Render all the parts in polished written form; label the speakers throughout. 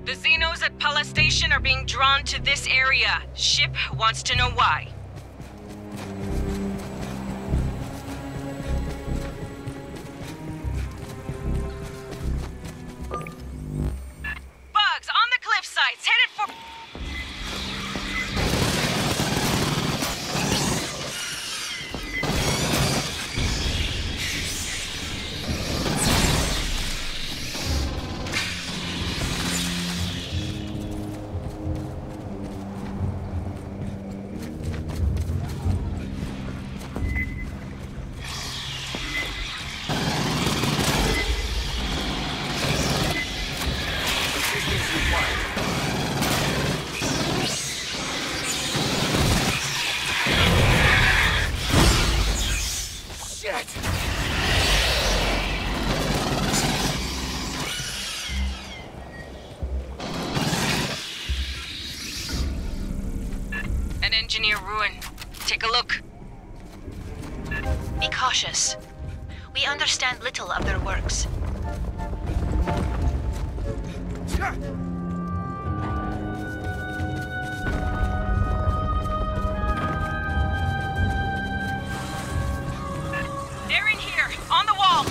Speaker 1: The Xenos at Pala Station are being drawn to this area. Ship wants to know why. Bugs, on the cliff sides, headed for... An engineer ruin. Take a look.
Speaker 2: Be cautious. We understand little of their works.
Speaker 1: They're in here, on the walls!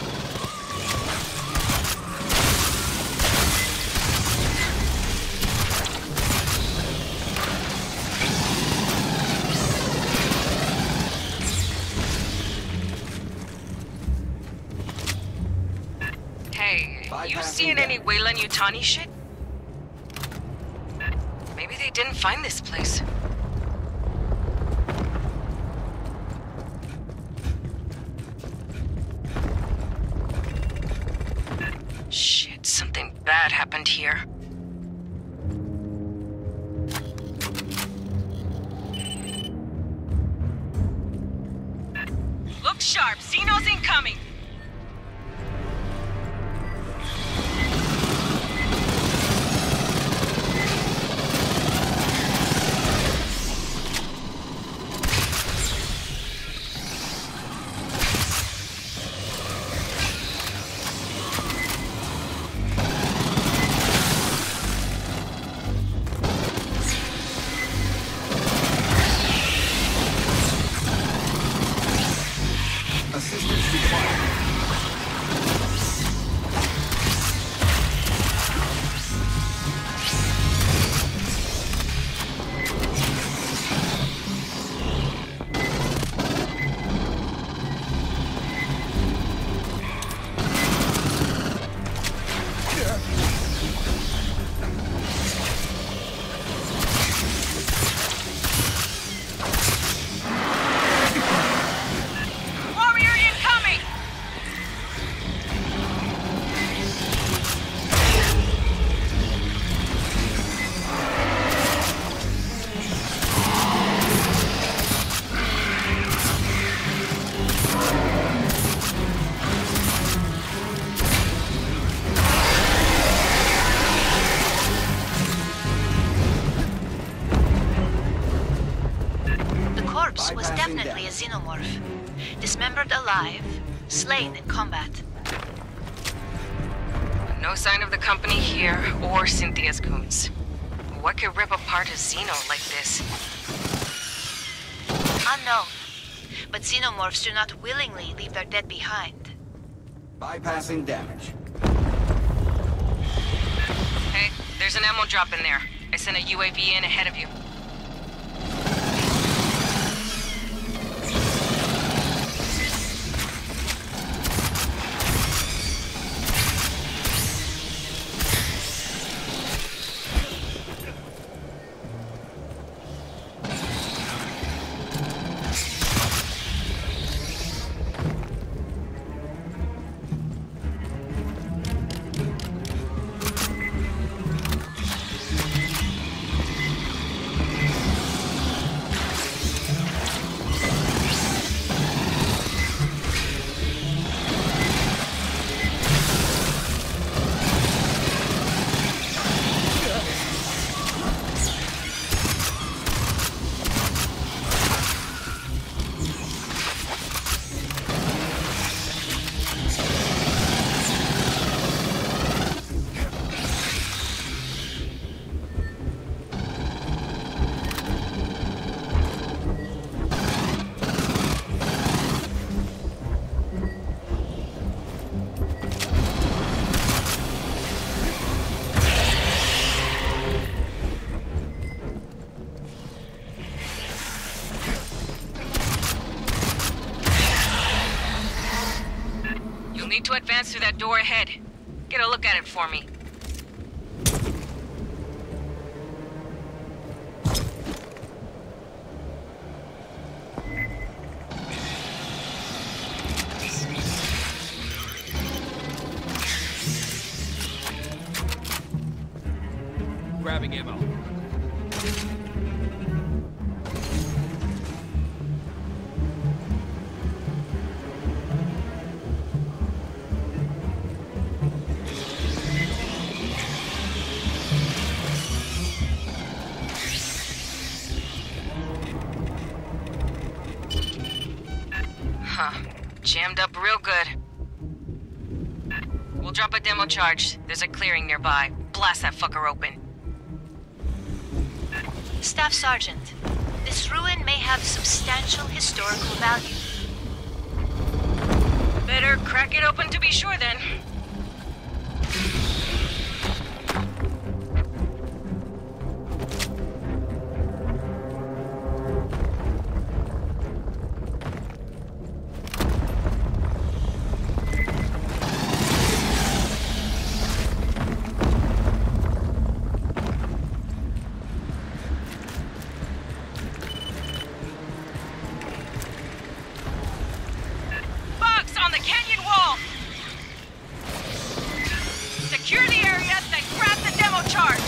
Speaker 1: Hey, you seeing any Weyland-Yutani shit? Maybe they didn't find this place. Shit, something bad happened here. Look sharp, Xenos incoming!
Speaker 3: Assistance required.
Speaker 1: Warrior incoming!
Speaker 2: The corpse was definitely a xenomorph. Dismembered alive, slain in combat.
Speaker 1: No sign of the company here, or Cynthia's goons. What could rip apart a Xeno like this?
Speaker 2: Unknown. But xenomorphs do not willingly leave their dead behind.
Speaker 3: Bypassing damage.
Speaker 1: Hey, there's an ammo drop in there. I sent a UAV in ahead of you. need to advance through that door ahead. Get a look at it for me.
Speaker 4: Grabbing ammo.
Speaker 1: Jammed up real good. We'll drop a demo charge. There's a clearing nearby. Blast that fucker open.
Speaker 2: Staff Sergeant, this ruin may have substantial historical value.
Speaker 1: Better crack it open to be sure then. On the canyon wall! Secure the area, then grab the demo charge!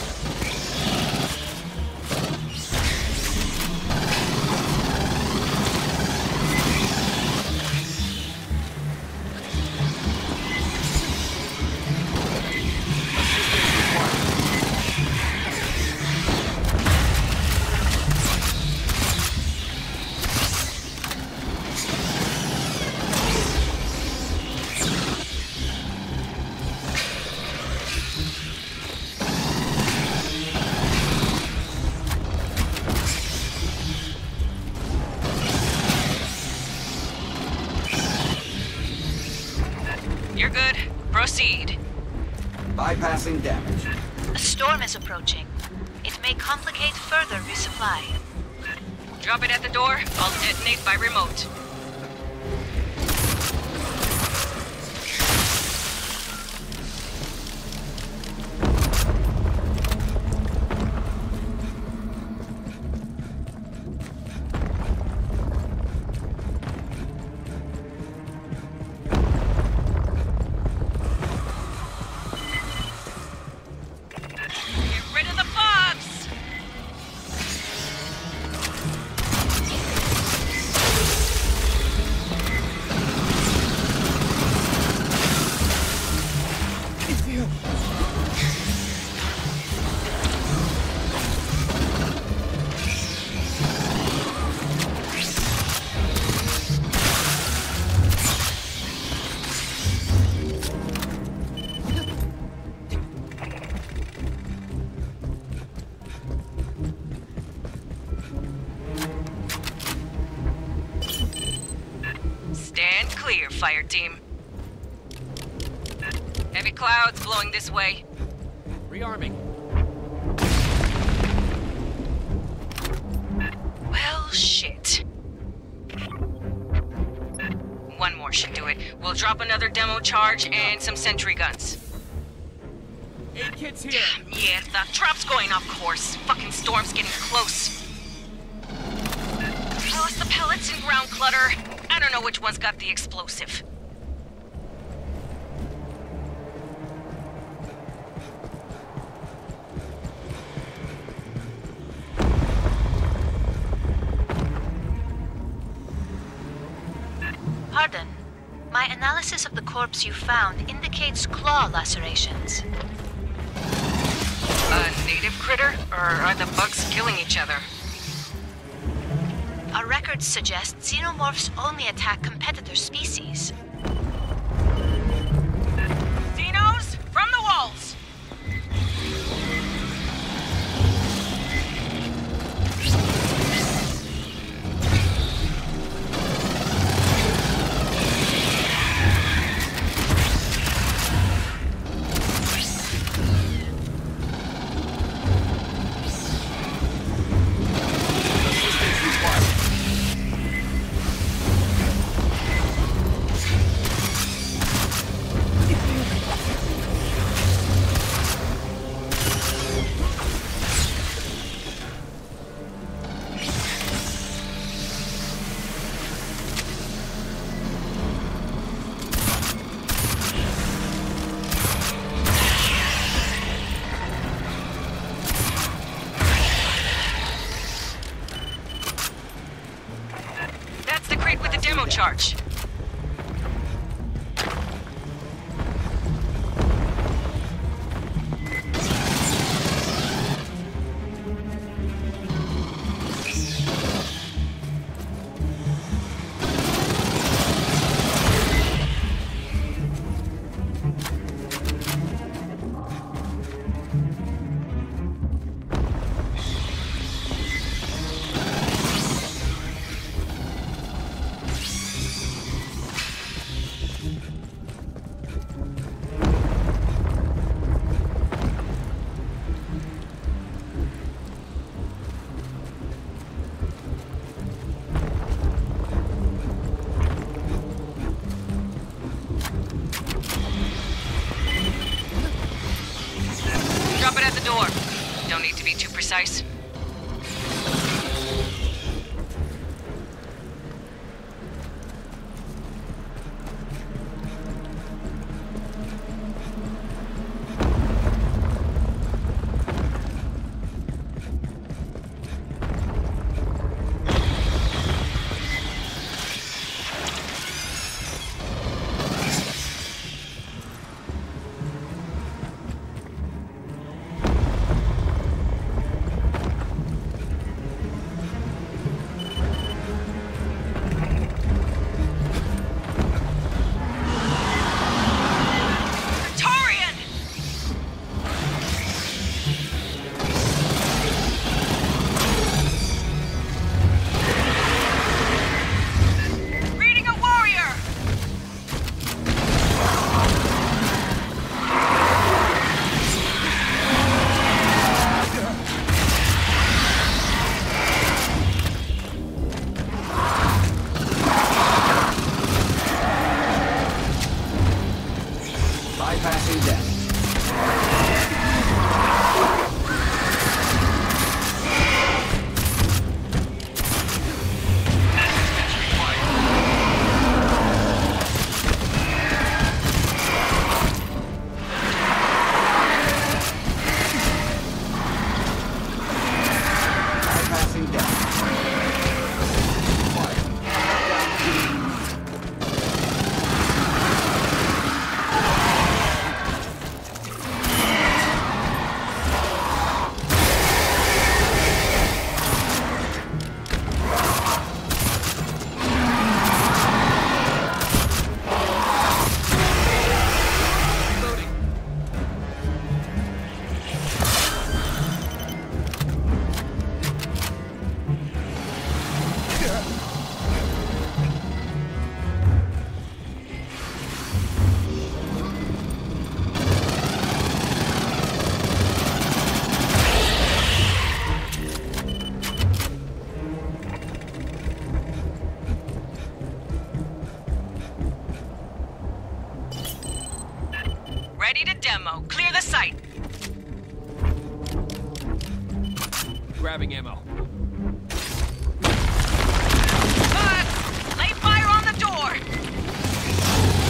Speaker 1: You're good. Proceed.
Speaker 3: Bypassing damage.
Speaker 2: A storm is approaching. It may complicate further resupply.
Speaker 1: Drop it at the door. I'll detonate by remote. Stand clear, fire team. Heavy clouds blowing this way.
Speaker 4: Rearming.
Speaker 1: Well, shit. One more should do it. We'll drop another demo charge and some sentry guns.
Speaker 4: Aid kit's here.
Speaker 1: Yeah, the trap's going off course. Fucking storm's getting close. Plus the pellets and ground clutter. I don't know which one's got the explosive.
Speaker 2: Pardon. My analysis of the corpse you found indicates claw lacerations.
Speaker 1: A native critter? Or are the bugs killing each other?
Speaker 2: Our records suggest xenomorphs only attack competitor species.
Speaker 1: Xenos, from the walls! precise?
Speaker 3: Bypassing damage. Bypassing damage.
Speaker 4: Reloading.
Speaker 1: Ready to demo. Clear the site.
Speaker 4: Grabbing ammo.
Speaker 1: Lay fire on the door!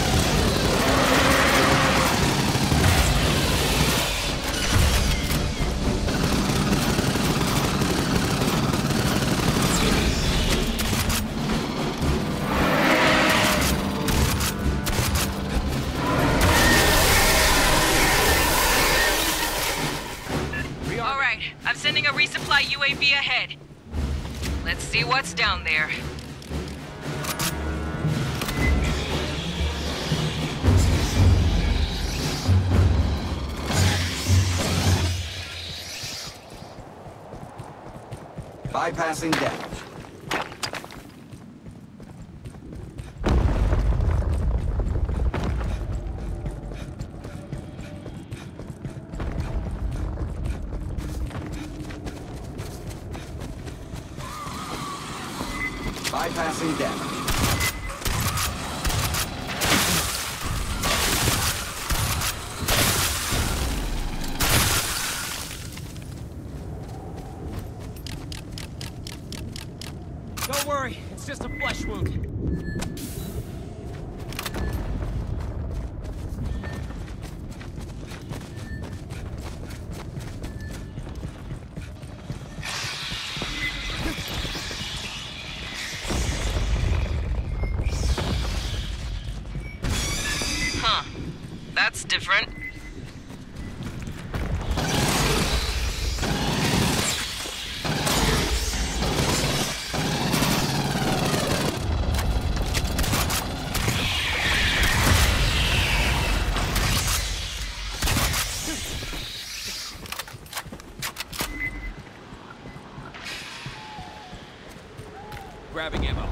Speaker 1: All right, I'm sending a resupply UAV ahead. Let's see what's down there.
Speaker 3: Bypassing damage. Bypassing damage.
Speaker 4: Don't worry, it's just a flesh wound.
Speaker 1: Huh. That's different.
Speaker 4: Grabbing ammo.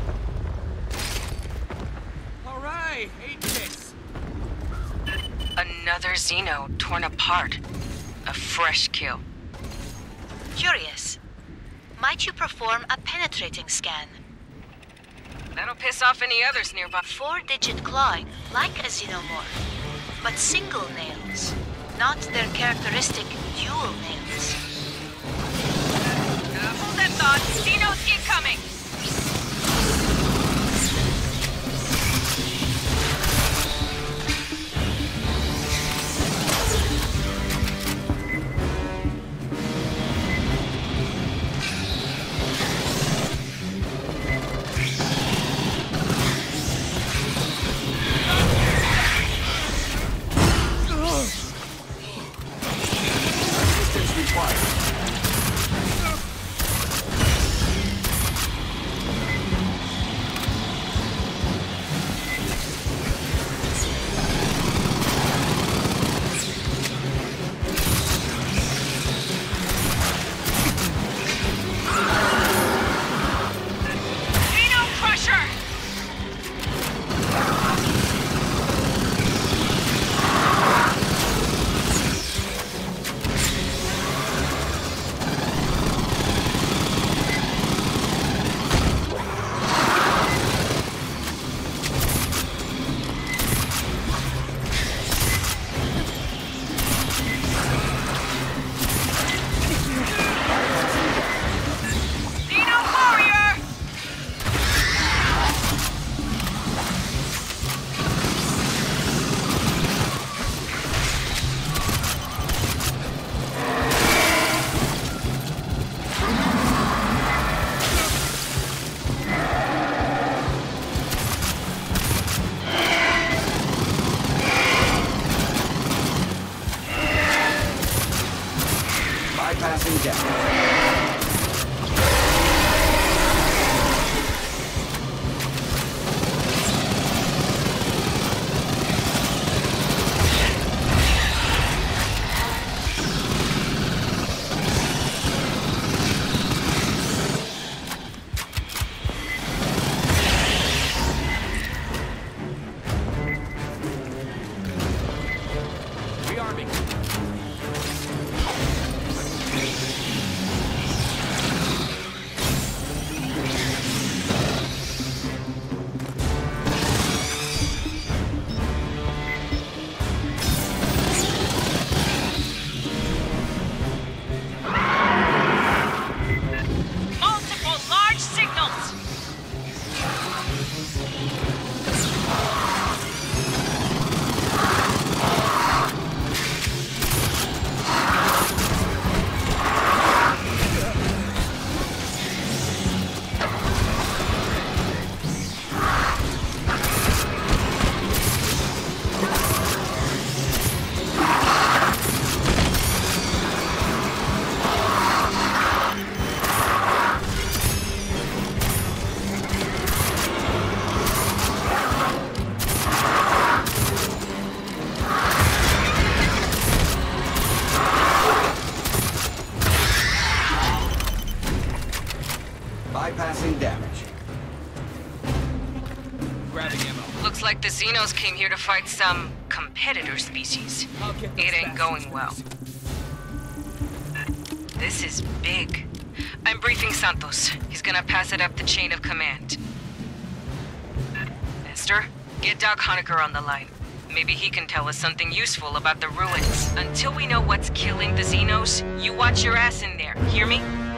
Speaker 4: All right, 8 kicks.
Speaker 1: Another Xeno torn apart. A fresh kill.
Speaker 2: Curious. Might you perform a penetrating scan?
Speaker 1: That'll piss off any others nearby.
Speaker 2: 4-digit clawing, like a xenomorph, but single nails, not their characteristic dual nails.
Speaker 1: that thought. Xenos incoming!
Speaker 3: Assistance required.
Speaker 1: Xeno Crusher! Xeno Warrior!
Speaker 3: Bypassing damage.
Speaker 4: Rearming.
Speaker 1: Multiple large signals!
Speaker 3: Bypassing damage.
Speaker 4: Grabbing ammo.
Speaker 1: Looks like the Xenos came here to fight some competitor species.
Speaker 4: I'll get those
Speaker 1: It ain't
Speaker 4: bastards.
Speaker 1: going well. This is big. I'm briefing Santos. He's gonna pass it up the chain of command. Esther, get Doc Honecker on the line. Maybe he can tell us something useful about the ruins. Until we know what's killing the Xenos, you watch your ass in there. Hear me?